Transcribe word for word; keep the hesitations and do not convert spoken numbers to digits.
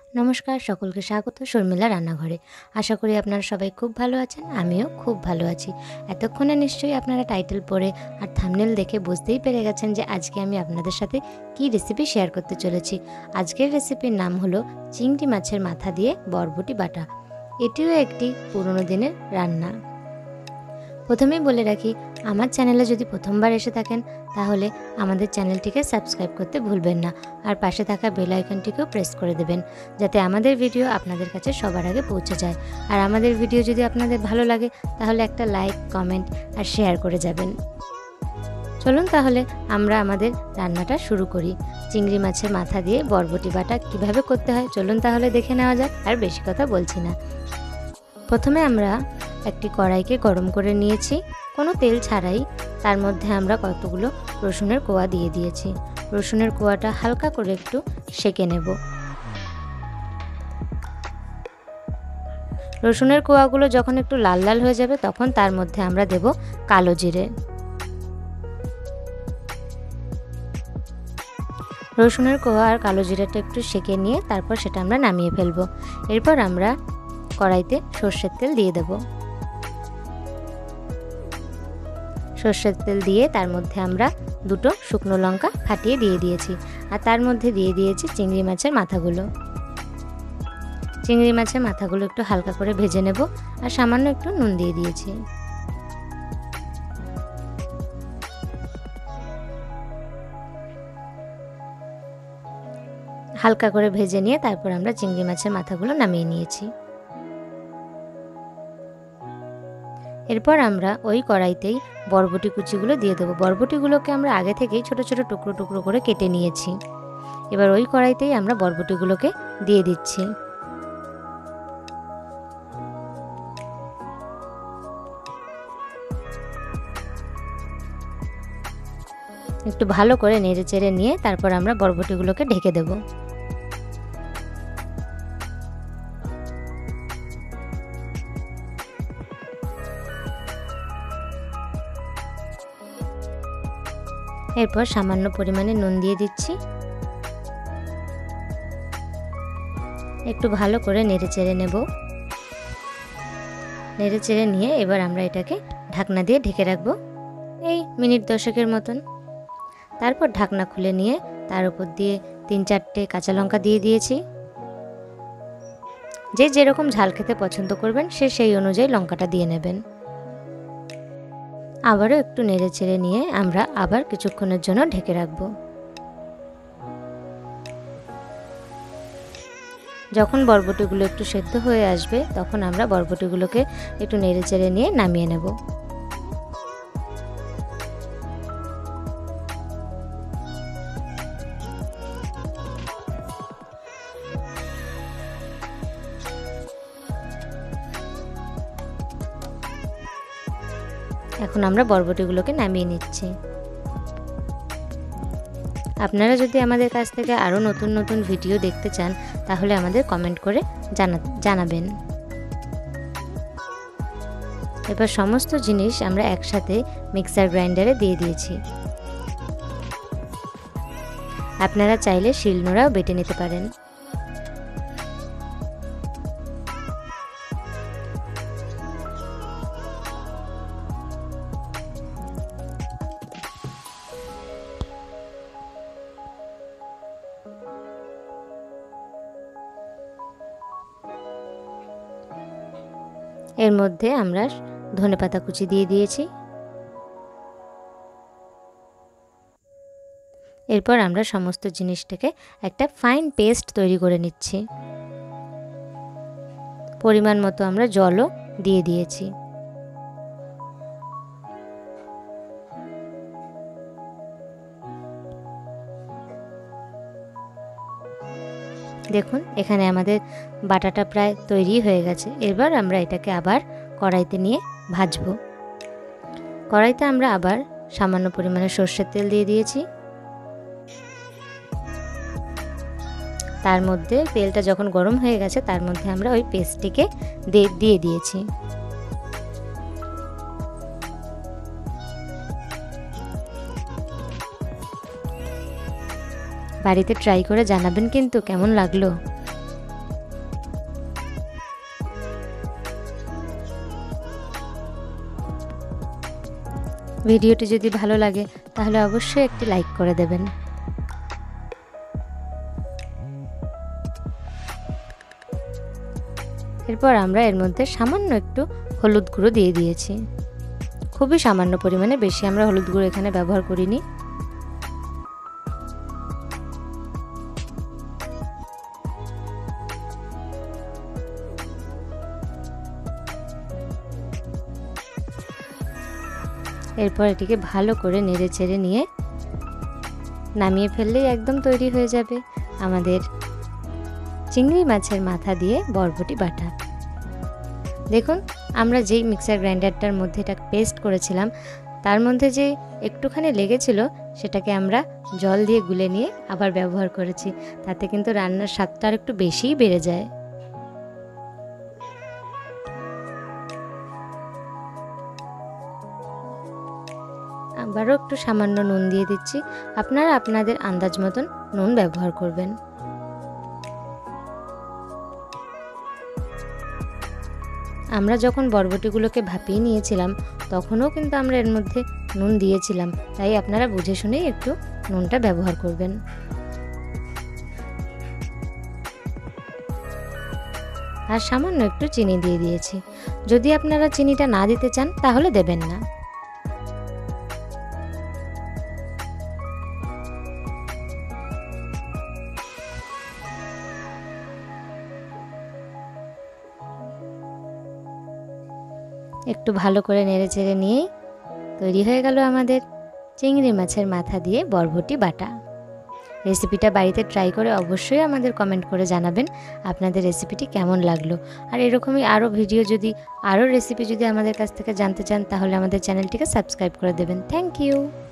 नमस्कार सकलके स्वागत शर्मिला रान्नाघरे। आशा करी आपनारा सबाई खूब भालो आछेन, आमिओ खूब भालो आछि। एतक्षणे निश्चयई आपनारा टाइटेल पड़े और थाम्बनेल देखे बुझतेई पेरे गेछेन जे आजके आमि आपनादेर साथे कि रेसिपि शेयर करते चलेछि। आजकेर रेसिपिर नाम हलो चिंगड़ी माछेर माथा दिये बरबटी बाटा। एटिओ एकटी पुरानो दिनेर रान्ना। प्रथमेই বলে রাখি, আমার চ্যানেলে যদি প্রথমবার এসে থাকেন তাহলে আমাদের চ্যানেলটিকে সাবস্ক্রাইব করতে ভুলবেন না আর পাশে থাকা বেল আইকনটিকেও প্রেস করে দেবেন যাতে আমাদের ভিডিও আপনাদের কাছে সবার আগে পৌঁছে যায়। আর আমাদের ভিডিও যদি আপনাদের ভালো লাগে তাহলে একটা লাইক, কমেন্ট আর শেয়ার করে যাবেন। চলুন তাহলে আমরা আমাদের রান্নাটা শুরু করি। চিংড়ি মাছের মাথা দিয়ে বরবটি বাটা কিভাবে করতে হয় চলুন তাহলে দেখে নেওয়া যাক। আর বেশি কথা বলছি না। প্রথমে আমরা একটি কড়াইকে গরম করে নিয়েছি কোনো তেল ছাড়াই। তার মধ্যে আমরা কতগুলো রসুনের কোয়া দিয়ে দিয়েছি। রসুনের কোয়াটা হালকা করে একটু সেঁকে নেব। রসুনের কোয়াগুলো যখন একটু লাল লাল হয়ে যাবে তখন তার মধ্যে আমরা দেব কালো জিরে। রসুনের কোয়া আর কালো জিরাটা একটু সেঁকে নিয়ে তারপর সেটা আমরা নামিয়ে ফেলবো। এরপর আমরা কড়াইতে সর্ষের তেল দিয়ে দেব। সর্ষের তেল দিয়ে তার মধ্যে আমরা দুটো শুকনো লঙ্কা ফাটিয়ে দিয়ে দিয়েছি আর তার মধ্যে দিয়ে দিয়েছি চিংড়ি মাছের মাথাগুলো। চিংড়ি মাছের মাথাগুলো একটু হালকা করে ভেজে নেব আর সামান্য একটু নুন দিয়ে দিয়েছি। হালকা করে ভেজে নিয়ে তারপর আমরা চিংড়ি মাছের মাথাগুলো নামিয়ে নিয়েছি। এরপর আমরা ওই কড়াইতেই বরবটি কুচিগুলো দিয়ে দেবো। বরবটিগুলোকে আমরা আগে থেকেই ছোট ছোট টুকরো টুকরো করে কেটে নিয়েছি। এবার ওই কড়াইতেই আমরা বরবটিগুলোকে দিয়ে দিচ্ছি। একটু ভালো করে নেড়ে চেড়ে নিয়ে তারপর আমরা বরবটিগুলোকে ঢেকে দেব। এরপর সামান্য পরিমাণে নুন দিয়ে দিচ্ছি। একটু ভালো করে নেড়ে চেড়ে নেব। নেড়ে চেড়ে নিয়ে এবার আমরা এটাকে ঢাকনা দিয়ে ঢেকে রাখবো এই মিনিট দশেকের মতন। তারপর ঢাকনা খুলে নিয়ে তার উপর দিয়ে তিন চারটে কাঁচা লঙ্কা দিয়ে দিয়েছি। যে যেরকম ঝাল খেতে পছন্দ করবেন সে সেই অনুযায়ী লঙ্কাটা দিয়ে নেবেন। আবারও একটু নেড়ে চেড়ে নিয়ে আমরা আবার কিছুক্ষণের জন্য ঢেকে রাখব। যখন বরবটিগুলো একটু সেদ্ধ হয়ে আসবে তখন আমরা বরবটিগুলোকে একটু নেড়ে চেড়ে নিয়ে নামিয়ে নেব। এখন আমরা বরবটিগুলোকে নামিয়ে নিচ্ছি। আপনারা যদি আমাদের কাছ থেকে আরও নতুন নতুন ভিডিও দেখতে চান তাহলে আমাদের কমেন্ট করে জানা জানাবেন। এবার সমস্ত জিনিস আমরা একসাথে মিক্সার গ্রাইন্ডারে দিয়ে দিয়েছি। আপনারা চাইলে শিলনোড়াও বেটে নিতে পারেন। এর মধ্যে আমরা ধনেপাতা কুচি দিয়ে দিয়েছি। এরপর আমরা সমস্ত জিনিসটাকে একটা ফাইন পেস্ট তৈরি করে নিচ্ছি। পরিমাণ মতো আমরা জলও দিয়ে দিয়েছি। দেখুন এখানে আমাদের বাটাটা প্রায় তৈরি হয়ে গেছে। এবার আমরা এটাকে আবার কড়াইতে নিয়ে ভাজবো। কড়াইতে আমরা আবার সামান্য পরিমাণে সর্ষের তেল দিয়ে দিয়েছি। তার মধ্যে তেলটা যখন গরম হয়ে গেছে তার মধ্যে আমরা ওই পেস্টটিকে দিয়ে দিয়েছি। বাড়িতে ট্রাই করে জানাবেন কিন্তু কেমন লাগলো। ভিডিওটি যদি ভালো লাগে তাহলে অবশ্যই একটি লাইক করে দেবেন। এরপর আমরা এর মধ্যে সামান্য একটু হলুদ গুঁড়ো দিয়ে দিয়েছি, খুবই সামান্য পরিমাণে, বেশি আমরা হলুদ গুঁড়ো এখানে ব্যবহার করিনি। এরপর এটিকে ভালো করে নেড়ে চেড়ে নিয়ে নামিয়ে ফেললেই একদম তৈরি হয়ে যাবে আমাদের চিংড়ি মাছের মাথা দিয়ে বরবটি বাটা। দেখুন, আমরা যেই মিক্সার গ্রাইন্ডারটার মধ্যে এটা পেস্ট করেছিলাম তার মধ্যে যে একটুখানি লেগেছিল সেটাকে আমরা জল দিয়ে গুলে নিয়ে আবার ব্যবহার করেছি, তাতে কিন্তু রান্নার স্বাদটা আর একটু বেশিই বেড়ে যায়। আবারও একটু সামান্য নুন দিয়ে দিচ্ছি, আপনারা আপনাদের আন্দাজ মতন নুন ব্যবহার করবেন। আমরা যখন বরবটিগুলোকে ভাপিয়ে নিয়েছিলাম তখনও কিন্তু আমরা এর মধ্যে নুন দিয়েছিলাম, তাই আপনারা বুঝে শুনেই একটু নুনটা ব্যবহার করবেন। আর সামান্য একটু চিনি দিয়ে দিয়েছি, যদি আপনারা চিনিটা না দিতে চান তাহলে দেবেন না। একটু ভালো করে নেড়ে চেড়ে নিয়েই তৈরি হয়ে গেল আমাদের চিংড়ি মাছের মাথা দিয়ে বরবটি বাটা। রেসিপিটা বাড়িতে ট্রাই করে অবশ্যই আমাদের কমেন্ট করে জানাবেন আপনাদের রেসিপিটি কেমন লাগলো। আর এরকমই আরও ভিডিও যদি আরও রেসিপি যদি আমাদের কাছ থেকে জানতে চান তাহলে আমাদের চ্যানেলটিকে সাবস্ক্রাইব করে দেবেন। Thank you.